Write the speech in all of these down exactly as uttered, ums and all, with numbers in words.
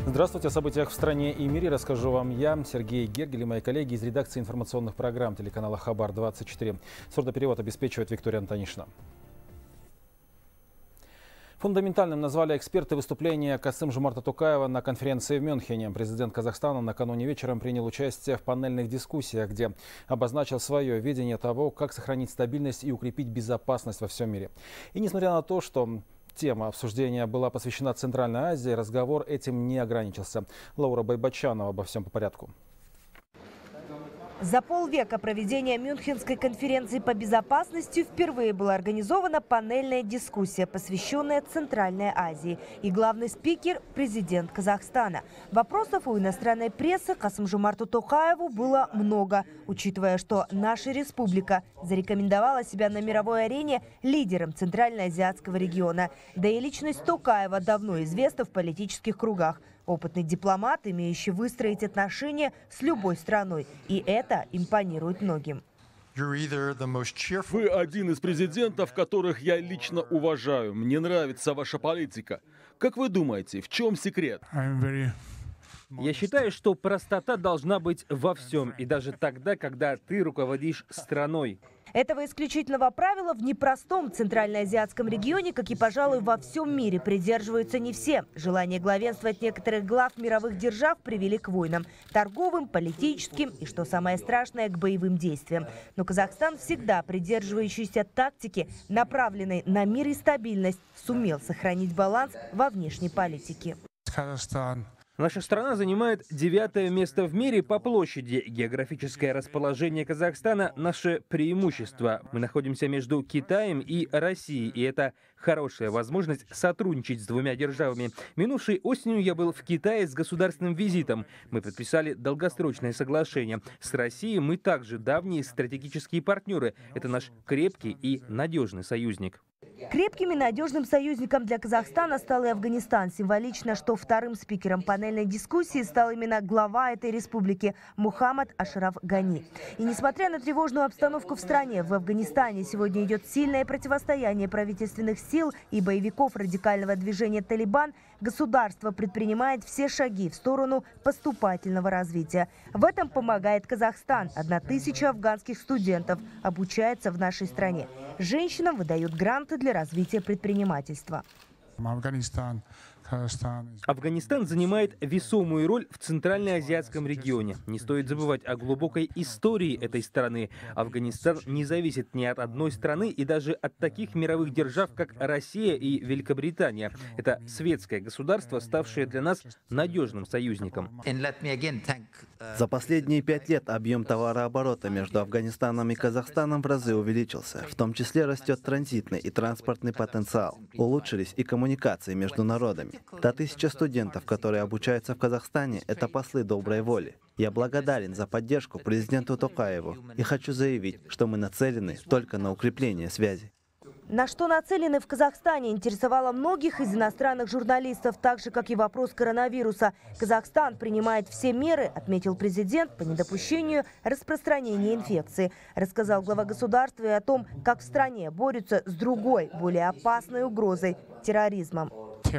Здравствуйте. О событиях в стране и мире расскажу вам я, Сергей Гергель, и мои коллеги из редакции информационных программ телеканала Хабар двадцать четыре. Сурдоперевод обеспечивает Виктория Антонишина. Фундаментальным назвали эксперты выступления Касым-Жомарта Токаева на конференции в Мюнхене. Президент Казахстана накануне вечером принял участие в панельных дискуссиях, где обозначил свое видение того, как сохранить стабильность и укрепить безопасность во всем мире. И несмотря на то, что тема обсуждения была посвящена Центральной Азии, разговор этим не ограничился. Лаура Байбачанова обо всем по порядку. За полвека проведения Мюнхенской конференции по безопасности впервые была организована панельная дискуссия, посвященная Центральной Азии. И главный спикер – президент Казахстана. Вопросов у иностранной прессы Касым-Жомарту Токаеву было много, учитывая, что наша республика зарекомендовала себя на мировой арене лидером Центральноазиатского региона. Да и личность Токаева давно известна в политических кругах. Опытный дипломат, имеющий выстроить отношения с любой страной. И это импонирует многим. Вы один из президентов, которых я лично уважаю. Мне нравится ваша политика. Как вы думаете, в чем секрет? Я считаю, что простота должна быть во всем. И даже тогда, когда ты руководишь страной. Этого исключительного правила в непростом центральноазиатском регионе, как и, пожалуй, во всем мире, придерживаются не все. Желание главенствовать некоторых глав мировых держав привели к войнам – торговым, политическим и, что самое страшное, к боевым действиям. Но Казахстан, всегда придерживающийся тактики, направленной на мир и стабильность, сумел сохранить баланс во внешней политике. Наша страна занимает девятое место в мире по площади. Географическое расположение Казахстана – наше преимущество. Мы находимся между Китаем и Россией, и это хорошая возможность сотрудничать с двумя державами. Минувшей осенью я был в Китае с государственным визитом. Мы подписали долгосрочное соглашение. С Россией мы также давние стратегические партнеры. Это наш крепкий и надежный союзник. Крепким и надежным союзником для Казахстана стал и Афганистан. Символично, что вторым спикером панельной дискуссии стал именно глава этой республики Мухаммад Ашраф Гани. И несмотря на тревожную обстановку в стране, в Афганистане сегодня идет сильное противостояние правительственных сил и боевиков радикального движения «Талибан», государство предпринимает все шаги в сторону поступательного развития. В этом помогает Казахстан. Одна тысяча афганских студентов обучается в нашей стране. Женщинам выдают гранты для развития предпринимательства. Афганистан занимает весомую роль в Центральноазиатском регионе. Не стоит забывать о глубокой истории этой страны. Афганистан не зависит ни от одной страны и даже от таких мировых держав, как Россия и Великобритания. Это светское государство, ставшее для нас надежным союзником. За последние пять лет объем товарооборота между Афганистаном и Казахстаном в разы увеличился. В том числе растет транзитный и транспортный потенциал. Улучшились и коммуникации между народами. Та тысяча студентов, которые обучаются в Казахстане, это послы доброй воли. Я благодарен за поддержку президенту Токаеву и хочу заявить, что мы нацелены только на укрепление связи. На что нацелены в Казахстане, интересовало многих из иностранных журналистов, так же, как и вопрос коронавируса. Казахстан принимает все меры, отметил президент, по недопущению распространения инфекции. Рассказал глава государства и о том, как в стране борются с другой, более опасной угрозой – терроризмом.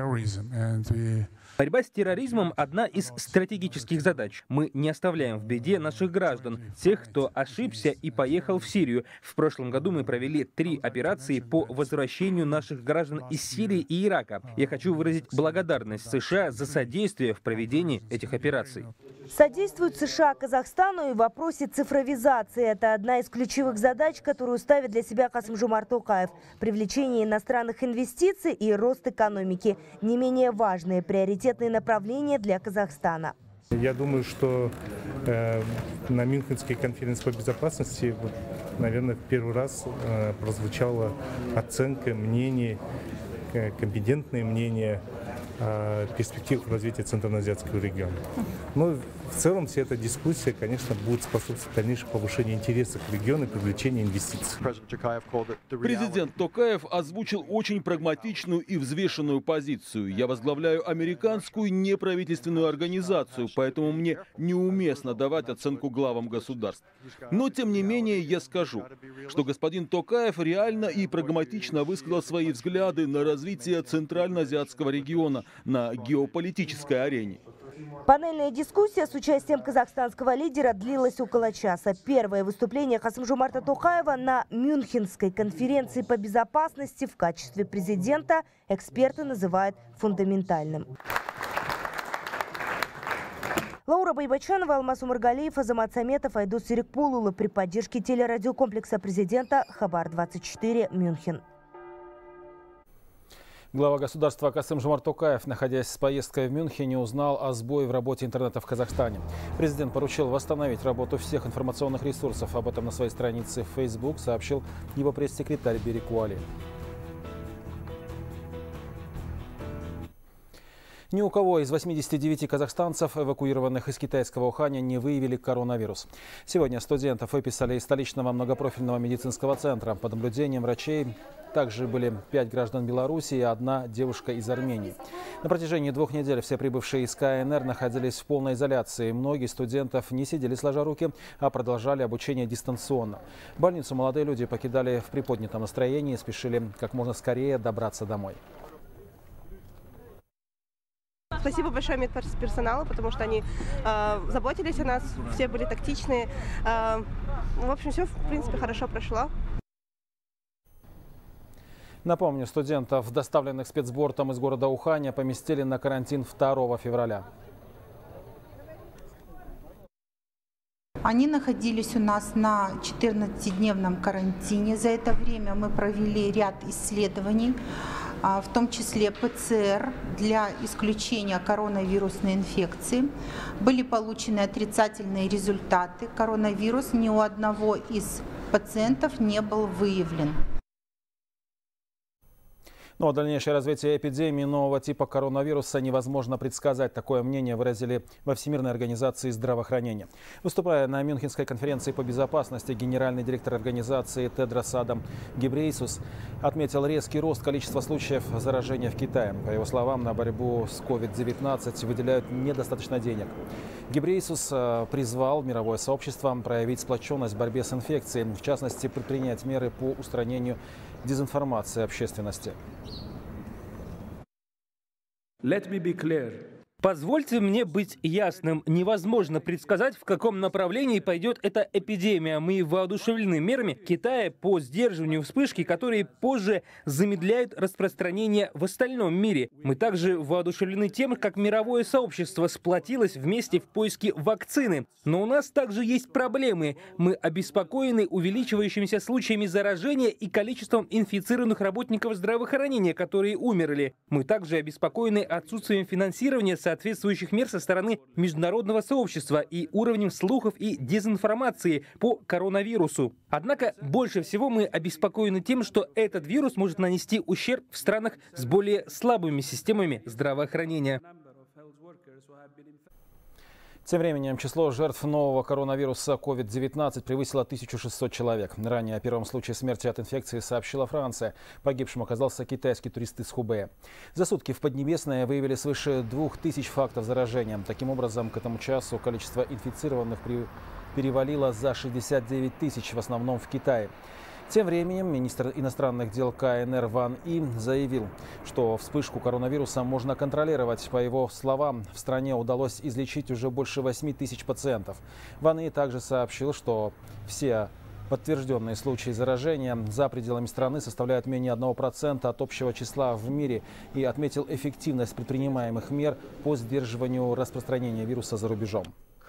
Борьба с терроризмом – одна из стратегических задач. Мы не оставляем в беде наших граждан, тех, кто ошибся и поехал в Сирию. В прошлом году мы провели три операции по возвращению наших граждан из Сирии и Ирака. Я хочу выразить благодарность США за содействие в проведении этих операций. Содействуют США Казахстану и в вопросе цифровизации. Это одна из ключевых задач, которую ставит для себя Касым-Жомарт Токаев. Привлечение иностранных инвестиций и рост экономики. Не менее важные приоритетные направления для Казахстана. Я думаю, что э, на Мюнхенской конференции по безопасности, вот, наверное, в первый раз э, прозвучала оценка, мнение, э, компетентное мнение о перспективах развития Центральноазиатского региона. Но в целом вся эта дискуссия, конечно, будет способствовать дальнейшему повышению интереса к региону и привлечению инвестиций. Президент Токаев озвучил очень прагматичную и взвешенную позицию. Я возглавляю американскую неправительственную организацию, поэтому мне неуместно давать оценку главам государств. Но, тем не менее, я скажу, что господин Токаев реально и прагматично высказал свои взгляды на развитие Центральноазиатского региона, на геополитической арене. Панельная дискуссия с участием казахстанского лидера длилась около часа. Первое выступление Касым-Жомарта Токаева на Мюнхенской конференции по безопасности в качестве президента эксперты называют фундаментальным. Лаура Байбачанова, Алмаз Умаргалиев, Азамат Саметов, Айдос Серикпулулы при поддержке телерадиокомплекса президента Хабар двадцать четыре, Мюнхен. Глава государства Касым-Жомарт Токаев, находясь с поездкой в Мюнхене, узнал о сбое в работе интернета в Казахстане. Президент поручил восстановить работу всех информационных ресурсов. Об этом на своей странице в Facebook сообщил его пресс-секретарь Берик Уали. Ни у кого из восьмидесяти девяти казахстанцев, эвакуированных из китайского Уханя, не выявили коронавирус. Сегодня студентов выписали из столичного многопрофильного медицинского центра. Под наблюдением врачей также были пять граждан Беларуси и одна девушка из Армении. На протяжении двух недель все прибывшие из КНР находились в полной изоляции. Многие студентов не сидели сложа руки, а продолжали обучение дистанционно. Больницу молодые люди покидали в приподнятом настроении и спешили как можно скорее добраться домой. Спасибо большое медперсоналу, потому что они э, заботились о нас, все были тактичные. Э, в общем, все, в принципе, хорошо прошло. Напомню, студентов, доставленных спецбортом из города Уханя, поместили на карантин второго февраля. Они находились у нас на четырнадцатидневном карантине. За это время мы провели ряд исследований, в том числе ПЦР для исключения коронавирусной инфекции. Были получены отрицательные результаты. Коронавирус ни у одного из пациентов не был выявлен. Но о дальнейшее развитие эпидемии нового типа коронавируса невозможно предсказать. Такое мнение выразили во Всемирной организации здравоохранения. Выступая на Мюнхенской конференции по безопасности, генеральный директор организации Тедрос Аданом Гебрейесус отметил резкий рост количества случаев заражения в Китае. По его словам, на борьбу с ковид девятнадцать выделяют недостаточно денег. Гебрейесус призвал мировое сообщество проявить сплоченность в борьбе с инфекцией, в частности, предпринять меры по устранению дезинформации общественности. Let me be clear. Позвольте мне быть ясным. Невозможно предсказать, в каком направлении пойдет эта эпидемия. Мы воодушевлены мерами Китая по сдерживанию вспышки, которые позже замедляют распространение в остальном мире. Мы также воодушевлены тем, как мировое сообщество сплотилось вместе в поиске вакцины. Но у нас также есть проблемы. Мы обеспокоены увеличивающимися случаями заражения и количеством инфицированных работников здравоохранения, которые умерли. Мы также обеспокоены отсутствием финансирования соответствующих мер со стороны международного сообщества и уровнем слухов и дезинформации по коронавирусу. Однако больше всего мы обеспокоены тем, что этот вирус может нанести ущерб в странах с более слабыми системами здравоохранения. Тем временем число жертв нового коронавируса ковид девятнадцать превысило тысячу шестьсот человек. Ранее о первом случае смерти от инфекции сообщила Франция. Погибшим оказался китайский турист из Хубэя. За сутки в Поднебесное выявили свыше двух тысяч фактов заражения. Таким образом, к этому часу количество инфицированных перевалило за шестьдесят девять тысяч, в основном в Китае. Тем временем министр иностранных дел КНР Ван И заявил, что вспышку коронавируса можно контролировать. По его словам, в стране удалось излечить уже больше восьми тысяч пациентов. Ван И также сообщил, что все подтвержденные случаи заражения за пределами страны составляют менее одного процента от общего числа в мире и отметил эффективность предпринимаемых мер по сдерживанию распространения вируса за рубежом.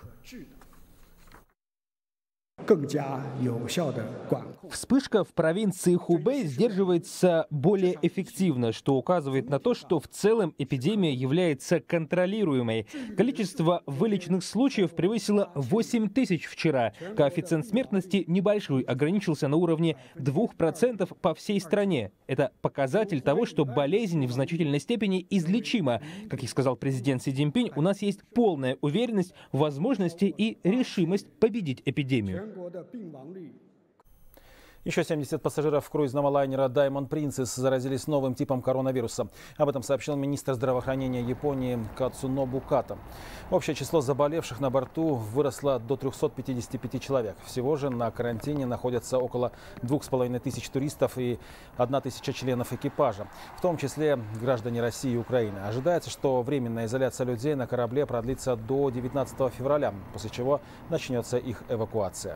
Вспышка в провинции Хубэй сдерживается более эффективно, что указывает на то, что в целом эпидемия является контролируемой. Количество вылеченных случаев превысило восемь тысяч вчера. Коэффициент смертности небольшой, ограничился на уровне двух процентов по всей стране. Это показатель того, что болезнь в значительной степени излечима. Как и сказал президент Си Цзиньпинь, у нас есть полная уверенность в возможности и решимость победить эпидемию. Еще семьдесят пассажиров круизного лайнера Diamond Princess заразились новым типом коронавируса. Об этом сообщил министр здравоохранения Японии Кацунобу Ката. Общее число заболевших на борту выросло до трёхсот пятидесяти пяти человек. Всего же на карантине находятся около двух с половиной тысяч туристов и одна тысяча членов экипажа, в том числе граждане России и Украины. Ожидается, что временная изоляция людей на корабле продлится до девятнадцатого февраля, после чего начнется их эвакуация.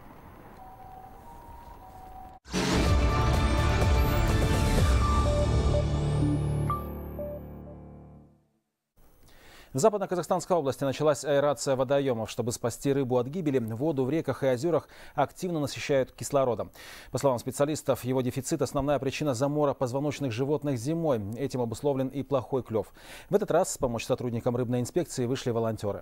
В Западно-Казахстанской области началась аэрация водоемов. Чтобы спасти рыбу от гибели, воду в реках и озерах активно насыщают кислородом. По словам специалистов, его дефицит – основная причина замора позвоночных животных зимой. Этим обусловлен и плохой клев. В этот раз помочь сотрудникам рыбной инспекции вышли волонтеры.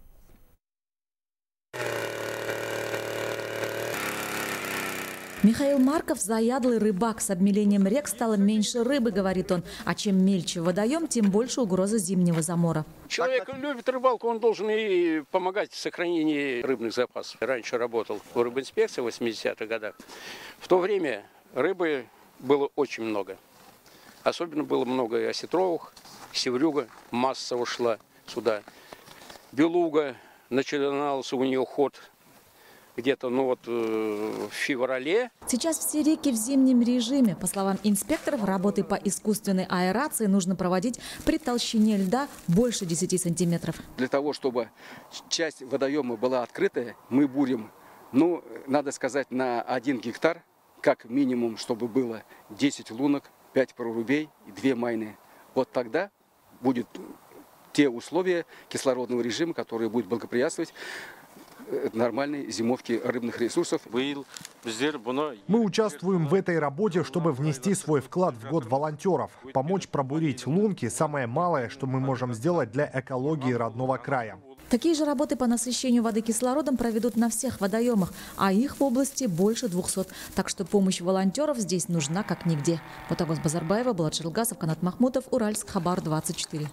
Михаил Марков – заядлый рыбак. С обмелением рек стало меньше рыбы, говорит он. А чем мельче водоем, тем больше угроза зимнего замора. Человек любит рыбалку, он должен и помогать в сохранении рыбных запасов. Раньше работал в рыбинспекции в восьмидесятых годах. В то время рыбы было очень много. Особенно было много и осетровых, севрюга, масса ушла сюда. Белуга, начинался у нее ход где-то ну вот, э, в феврале. Сейчас все реки в зимнем режиме. По словам инспекторов, работы по искусственной аэрации нужно проводить при толщине льда больше десяти сантиметров. Для того, чтобы часть водоема была открытая, мы будем, ну, надо сказать, на один гектар, как минимум, чтобы было десять лунок, пять прорубей и две майны. Вот тогда будет те условия кислородного режима, которые будут благоприятствовать нормальной зимовки рыбных ресурсов. Мы участвуем в этой работе, чтобы внести свой вклад в год волонтеров. Помочь пробурить лунки – самое малое, что мы можем сделать для экологии родного края. Такие же работы по насыщению воды кислородом проведут на всех водоемах, а их в области больше двухсот. Так что помощь волонтеров здесь нужна как нигде. Потагос Базарбаева, Булат Шилгасов, Канат Махмутов, Уральск, Хабар, двадцать четыре.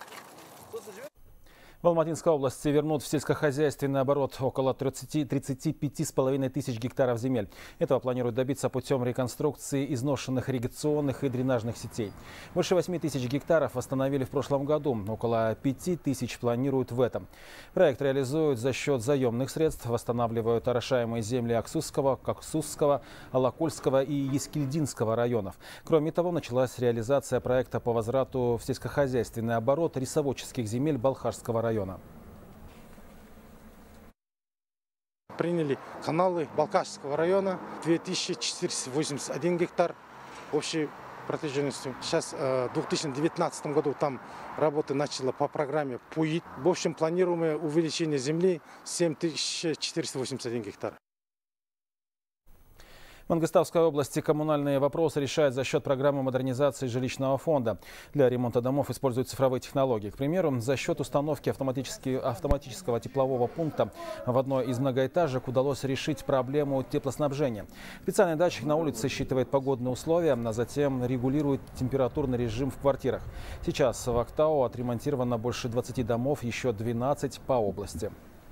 В Алматинской области вернут в сельскохозяйственный оборот около тридцати тридцати пяти с половиной тысяч гектаров земель. Этого планируют добиться путем реконструкции изношенных ирригационных и дренажных сетей. Больше восьми тысяч гектаров восстановили в прошлом году. Около пяти тысяч планируют в этом. Проект реализуют за счет заемных средств. Восстанавливают орошаемые земли Аксусского, Коксусского, Алакульского и Ескильдинского районов. Кроме того, началась реализация проекта по возврату в сельскохозяйственный оборот рисоводческих земель Балхашского района. района. Приняли каналы Балхашского района, две тысячи четыреста восемьдесят один гектар общей протяженностью. Сейчас в две тысячи девятнадцатом году там работа начала по программе ПУИ. В общем, планируемое увеличение земли семь тысяч четыреста восемьдесят один гектар. В Мангостауской области коммунальные вопросы решают за счет программы модернизации жилищного фонда. Для ремонта домов используют цифровые технологии. К примеру, за счет установки автоматического теплового пункта в одной из многоэтажек удалось решить проблему теплоснабжения. Специальный датчик на улице считывает погодные условия, а затем регулирует температурный режим в квартирах. Сейчас в Актау отремонтировано больше двадцати домов, еще двенадцать по области.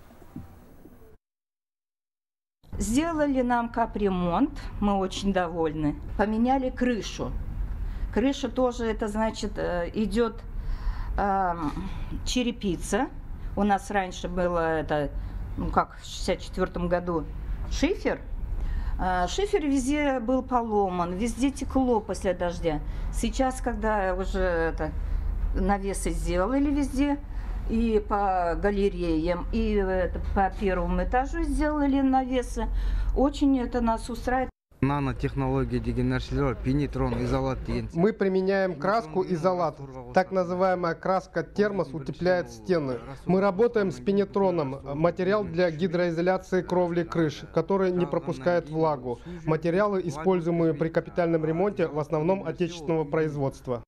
Сделали нам капремонт, мы очень довольны. Поменяли крышу. Крыша тоже, это значит, идет э, черепица. У нас раньше было это, ну как в шестьдесят четвёртом году, шифер. Э, шифер везде был поломан, везде текло после дождя. Сейчас, когда уже это, навесы сделали везде, и по галереям, и это, по первому этажу сделали навесы. Очень это нас устраивает. Нанотехнология деген нәрселер, пенетрон, изолат деген. Мы применяем краску изолат. Так называемая краска термос утепляет стены. Мы работаем с пенетроном, материал для гидроизоляции кровли крыш, который не пропускает влагу. Материалы, используемые при капитальном ремонте, в основном отечественного производства.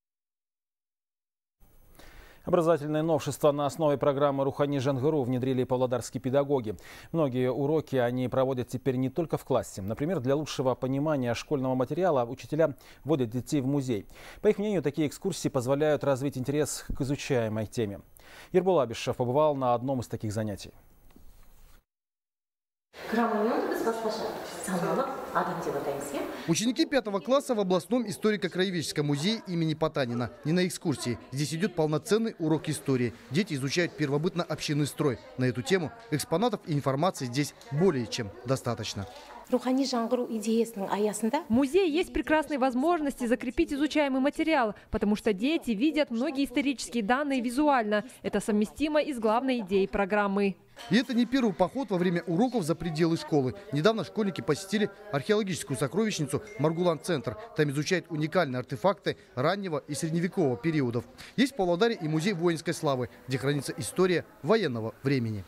Образовательные новшества на основе программы «Рухани Жангыру» внедрили павлодарские педагоги. Многие уроки они проводят теперь не только в классе. Например, для лучшего понимания школьного материала учителя водят детей в музей. По их мнению, такие экскурсии позволяют развить интерес к изучаемой теме. Ербол Абишев побывал на одном из таких занятий. Ученики пятого класса в областном историко-краеведческом музее имени Потанина. Не на экскурсии. Здесь идет полноценный урок истории. Дети изучают первобытно-общинный строй. На эту тему экспонатов и информации здесь более чем достаточно. В музее есть прекрасные возможности закрепить изучаемый материал, потому что дети видят многие исторические данные визуально. Это совместимо и с главной идеей программы. И это не первый поход во время уроков за пределы школы. Недавно школьники посетили археологическую сокровищницу Маргулан-центр. Там изучают уникальные артефакты раннего и средневекового периодов. Есть в Павлодаре и музей воинской славы, где хранится история военного времени.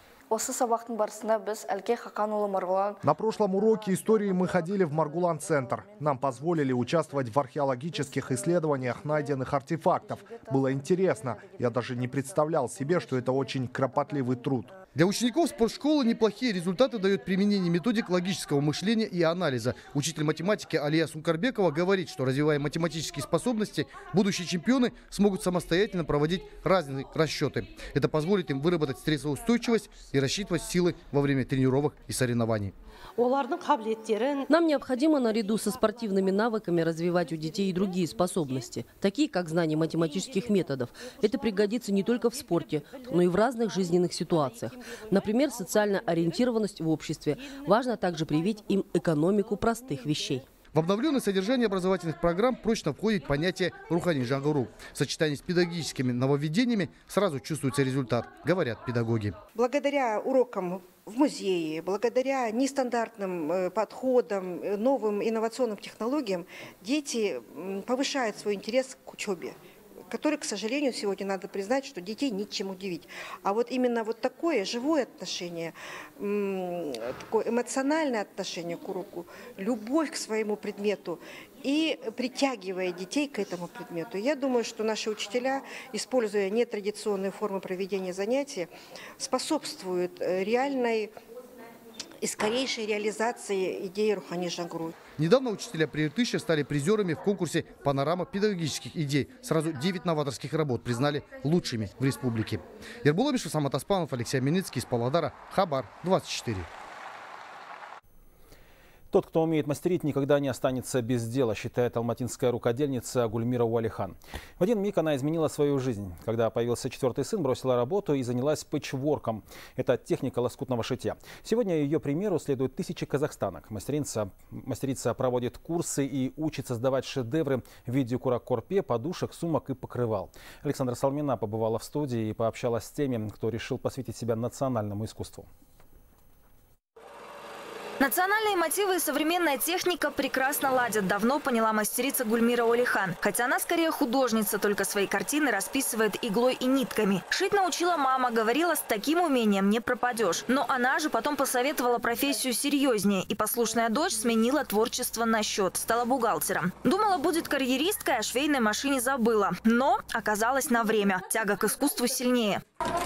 На прошлом уроке истории мы ходили в Маргулан-центр. Нам позволили участвовать в археологических исследованиях найденных артефактов. Было интересно. Я даже не представлял себе, что это очень кропотливый труд. Для учеников спортшколы неплохие результаты дает применение методик логического мышления и анализа. Учитель математики Алия Сункарбекова говорит, что, развивая математические способности, будущие чемпионы смогут самостоятельно проводить разные расчеты. Это позволит им выработать стрессоустойчивость и рассчитывать силы во время тренировок и соревнований. Нам необходимо наряду со спортивными навыками развивать у детей и другие способности, такие как знание математических методов. Это пригодится не только в спорте, но и в разных жизненных ситуациях. Например, социальная ориентированность в обществе. Важно также привить им экономику простых вещей. В обновленное содержание образовательных программ прочно входит понятие «рухани жангуру». В сочетании с педагогическими нововведениями сразу чувствуется результат, говорят педагоги. Благодаря урокам в музее, благодаря нестандартным подходам, новым инновационным технологиям дети повышают свой интерес к учебе, который, к сожалению, сегодня надо признать, что детей ничем удивить. А вот именно вот такое живое отношение, такое эмоциональное отношение к уроку, любовь к своему предмету и притягивая детей к этому предмету. Я думаю, что наши учителя, используя нетрадиционные формы проведения занятий, способствуют реальной и скорейшей реализации идеи Рухани Жангуру. Недавно учителя Прииртышья стали призерами в конкурсе «Панорама педагогических идей». Сразу девять новаторских работ признали лучшими в республике. Ербол Абишев, Самат Аспанов, Алексей Амельницкий из Павлодара. Хабар двадцать четыре. Тот, кто умеет мастерить, никогда не останется без дела, считает алматинская рукодельница Гульмира Уалихан. В один миг она изменила свою жизнь. Когда появился четвертый сын, бросила работу и занялась пэтчворком. Это техника лоскутного шитья. Сегодня ее примеру следуют тысячи казахстанок. Мастерица, мастерица проводит курсы и учит создавать шедевры в виде курак-корпе, подушек, сумок и покрывал. Александра Салмина побывала в студии и пообщалась с теми, кто решил посвятить себя национальному искусству. Национальные мотивы и современная техника прекрасно ладят, давно поняла мастерица Гульмира Уалихан. Хотя она скорее художница, только свои картины расписывает иглой и нитками. Шить научила мама, говорила, с таким умением не пропадешь. Но она же потом посоветовала профессию серьезнее, и послушная дочь сменила творчество на счет, стала бухгалтером. Думала, будет карьеристкой, о швейной машине забыла. Но оказалось на время. Тяга к искусству сильнее.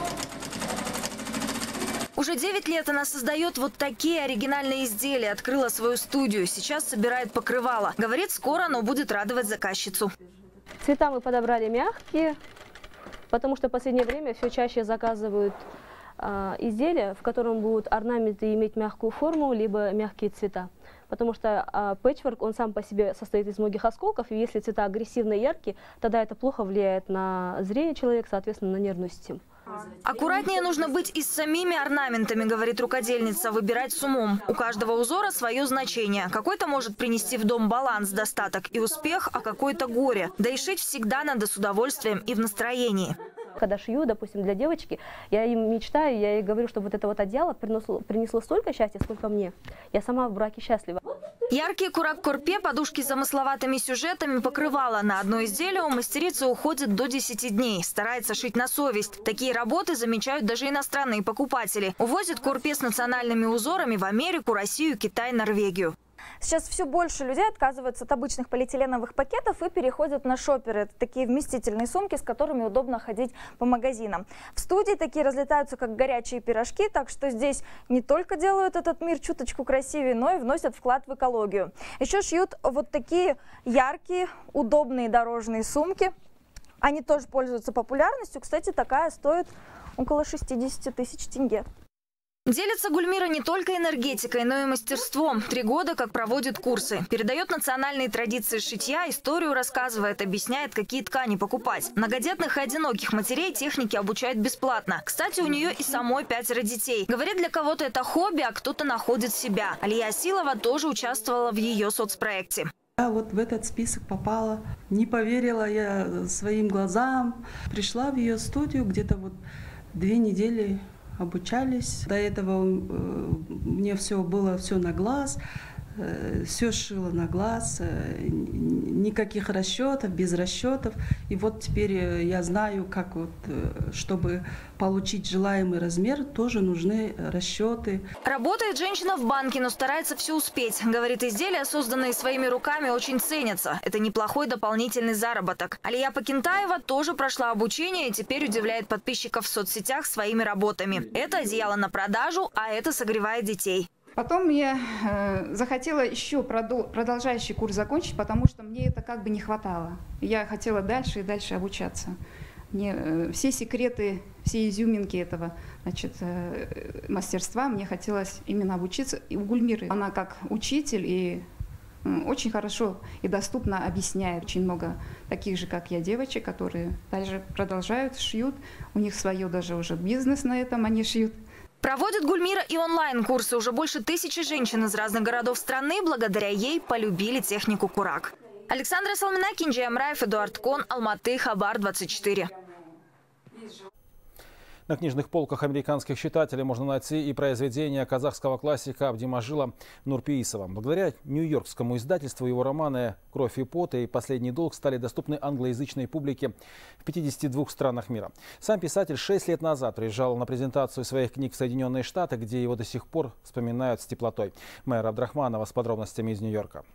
Уже девять лет она создает вот такие оригинальные изделия. Открыла свою студию. Сейчас собирает покрывало. Говорит, скоро оно будет радовать заказчицу. Цвета мы подобрали мягкие, потому что в последнее время все чаще заказывают э, изделия, в котором будут орнаменты иметь мягкую форму, либо мягкие цвета. Потому что э, пэтчворк, он сам по себе состоит из многих осколков, и если цвета агрессивные, яркие, тогда это плохо влияет на зрение человека, соответственно, на нервную систему. Аккуратнее нужно быть и с самими орнаментами, говорит рукодельница, выбирать с умом. У каждого узора свое значение. Какой-то может принести в дом баланс, достаток и успех, а какой-то горе. Да и шить всегда надо с удовольствием и в настроении. Когда шью, допустим, для девочки, я им мечтаю, я ей говорю, что вот это вот одеяло принесло, принесло столько счастья, сколько мне. Я сама в браке счастлива. Яркие курак-корпе, подушки с замысловатыми сюжетами, покрывала. На одно изделие у мастерицы уходит до десяти дней. Старается шить на совесть. Такие работы замечают даже иностранные покупатели. Увозят корпе с национальными узорами в Америку, Россию, Китай, Норвегию. Сейчас все больше людей отказываются от обычных полиэтиленовых пакетов и переходят на шоперы. Это такие вместительные сумки, с которыми удобно ходить по магазинам. В студии такие разлетаются, как горячие пирожки, так что здесь не только делают этот мир чуточку красивее, но и вносят вклад в экологию. Еще шьют вот такие яркие, удобные дорожные сумки. Они тоже пользуются популярностью. Кстати, такая стоит около шестидесяти тысяч тенге. Делится Гульмира не только энергетикой, но и мастерством. Три года как проводит курсы. Передает национальные традиции шитья, историю рассказывает, объясняет, какие ткани покупать. Многодетных и одиноких матерей технике обучают бесплатно. Кстати, у нее и самой пятеро детей. Говорит, для кого-то это хобби, а кто-то находит себя. Алия Асилова тоже участвовала в ее соцпроекте. Я вот в этот список попала. Не поверила я своим глазам. Пришла в ее студию, где-то вот две недели обучались. До этого мне все было все на глаз, все шила на глаз, никаких расчетов, без расчетов. И вот теперь я знаю, как вот, чтобы получить желаемый размер, тоже нужны расчеты. Работает женщина в банке, но старается все успеть. Говорит, изделия, созданные своими руками, очень ценятся. Это неплохой дополнительный заработок. Алия Пакентаева тоже прошла обучение и теперь удивляет подписчиков в соцсетях своими работами. Это одеяло на продажу, а это согревает детей. Потом я э, захотела еще продол продолжающий курс закончить, потому что мне это как бы не хватало. Я хотела дальше и дальше обучаться. Мне э, все секреты, все изюминки этого, значит, э, мастерства мне хотелось именно обучиться. И у Гульмиры она как учитель и э, очень хорошо и доступно объясняет. Очень много таких же, как я, девочек, которые дальше продолжают, шьют. У них свое даже уже бизнес на этом, они шьют. Проводит Гульмира и онлайн-курсы. Уже больше тысячи женщин из разных городов страны благодаря ей полюбили технику курак. Александра Салмина, Кинджи Амраев, Эдуард Кон, Алматы, Хабар двадцать четыре. На книжных полках американских читателей можно найти и произведения казахского классика Абдимажила Нурпеисова. Благодаря нью-йоркскому издательству его романы «Кровь и пот» и «Последний долг» стали доступны англоязычной публике в пятидесяти двух странах мира. Сам писатель шесть лет назад приезжал на презентацию своих книг в Соединенные Штаты, где его до сих пор вспоминают с теплотой. Майра Абдрахманова с подробностями из Нью-Йорка.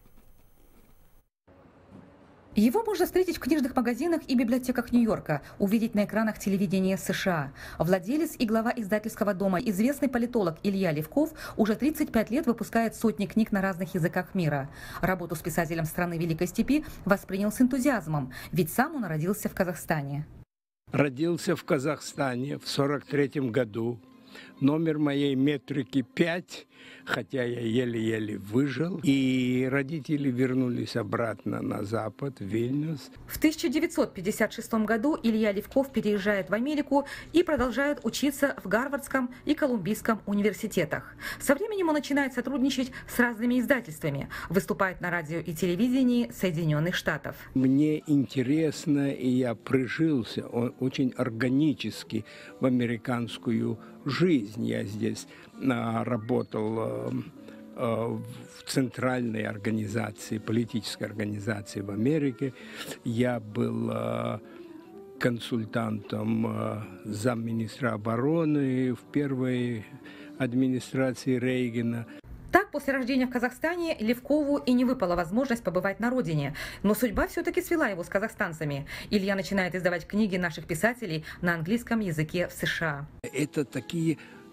Его можно встретить в книжных магазинах и библиотеках Нью-Йорка, увидеть на экранах телевидения США. Владелец и глава издательского дома, известный политолог Илья Левков, уже тридцать пять лет выпускает сотни книг на разных языках мира. Работу с писателем страны Великой Степи воспринял с энтузиазмом, ведь сам он родился в Казахстане. Родился в Казахстане в сорок третьем году. Номер моей метрики пять, хотя я еле-еле выжил. И родители вернулись обратно на Запад, в Вильнюс. В тысяча девятьсот пятьдесят шестом году Илья Левков переезжает в Америку и продолжает учиться в Гарвардском и Колумбийском университетах. Со временем он начинает сотрудничать с разными издательствами, выступает на радио и телевидении Соединенных Штатов. Мне интересно, и я прижился очень органически в американскую жизнь. Я здесь а, работал а, а, в центральной организации, политической организации в Америке. Я был а, консультантом а, замминистра обороны в первой администрации Рейгана. Так, после рождения в Казахстане Левкову и не выпала возможность побывать на родине. Но судьба все-таки свела его с казахстанцами. Илья начинает издавать книги наших писателей на английском языке в США. Это такие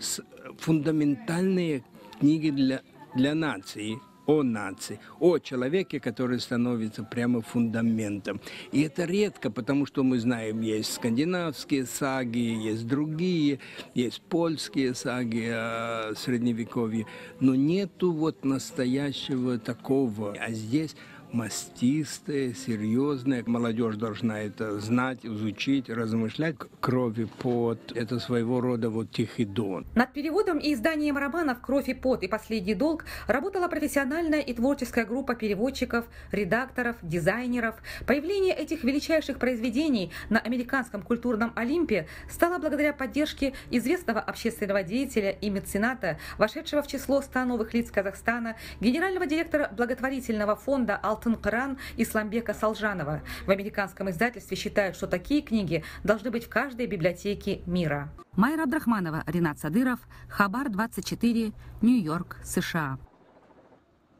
фундаментальные книги для, для нации, о нации, о человеке, который становится прямо фундаментом. И это редко, потому что мы знаем, есть скандинавские саги, есть другие, есть польские саги э, средневековья, но нету вот настоящего такого. А здесь мастистые, серьезные. Молодежь должна это знать, изучить, размышлять. «Кровь и пот» — это своего рода вот Тихий Дон. Над переводом и изданием романов «Кровь и пот» и «Последний долг» работала профессиональная и творческая группа переводчиков, редакторов, дизайнеров. Появление этих величайших произведений на американском культурном Олимпе стало благодаря поддержке известного общественного деятеля и мецената, вошедшего в число ста новых лиц Казахстана, генерального директора благотворительного фонда «Алтын Кыран» Исламбека Салжанова. В американском издательстве считают, что такие книги должны быть в каждой библиотеке мира. Майра Абдрахманова, Ринат Садыров, Хабар двадцать четыре, Нью-Йорк, США.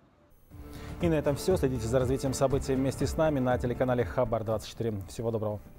И на этом все. Следите за развитием событий вместе с нами на телеканале Хабар двадцать четыре. Всего доброго.